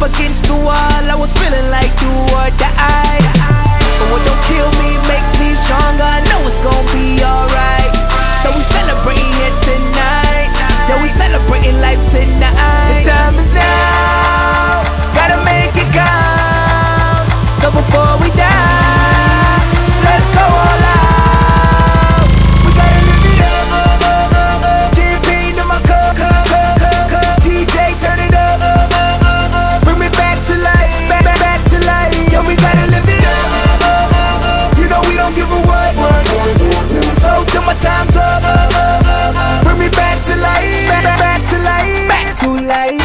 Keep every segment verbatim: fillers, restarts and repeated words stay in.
against the wall, I was feeling like do or die. But what don't kill me, make me stronger, I know it's gonna be alright. So we celebrating here tonight, yeah, we celebrating life tonight. The time is now, gotta make it count. So before we die, let's go all out. We gotta live it up. Champagne in my cup, D J turn it up. Bring me back to life, back, back, back to life. Yeah, we gotta live it up. You know we don't give a what. So till my time's up, bring me back to life, back, back, back to life, back to life.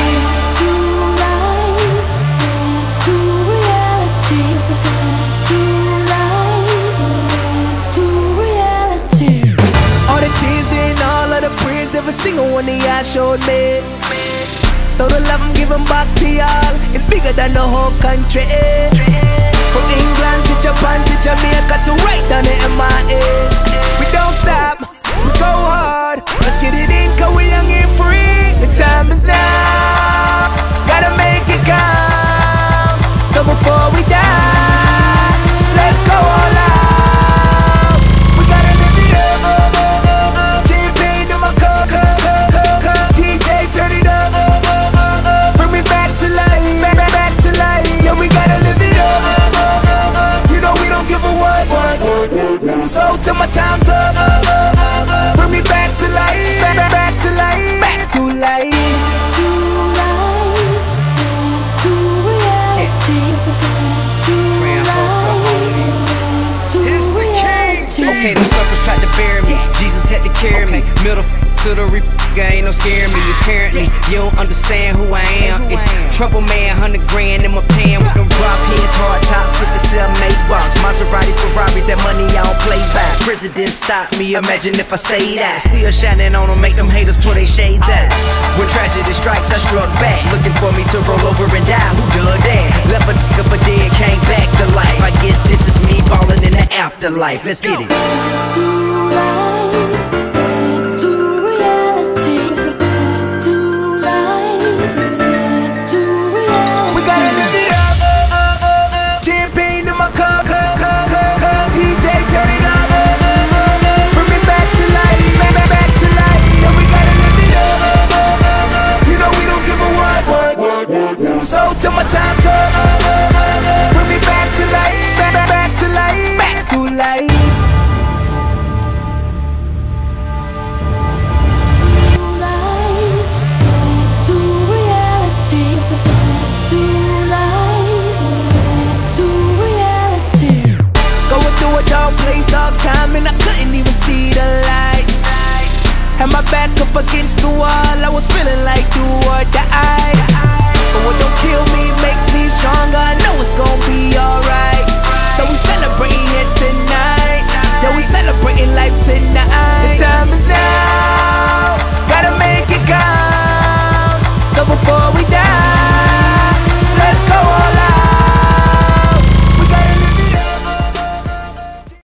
Every single one of y'all showed me. So the love I'm giving back to y'all is bigger than the whole country. From England to Japan to Jamaica to right down to M I A. We don't stop, we go hard. Let's get it in, cause we young and free. The time is now, gotta make it count. So before we die, let's go all out. So till my time's up, bring me back to life, back, back, back to life, back to life, to life, to reality, to life, to reality. Okay, them suckers tried to bury me, Jesus had to carry me, middle to the reaper, ain't no scaring me. Apparently, you don't understand who I am. It's trouble man, hundred grand in my pan with them drop heads, hard tops, fifty-seven Maybachs, Maseratis, Ferraris, that money I don't play by. Prison didn't stop me, imagine if I stayed out. Still shining on them, make them haters pull their shades out. When tragedy strikes, I struck back, looking for me to roll over and die. Who does that? Left a nigga for dead, came back to life. I guess this is me falling in the afterlife. Let's get it. To life. So till my time's up, bring me back to life, back, back, back to life, back to life. To life, to reality, to life, to reality. Going through a dark place, dark time, and I couldn't even see the light. Had my back up against the wall, I was feeling like do or die. But what don't kill me, make me stronger, I know it's gonna be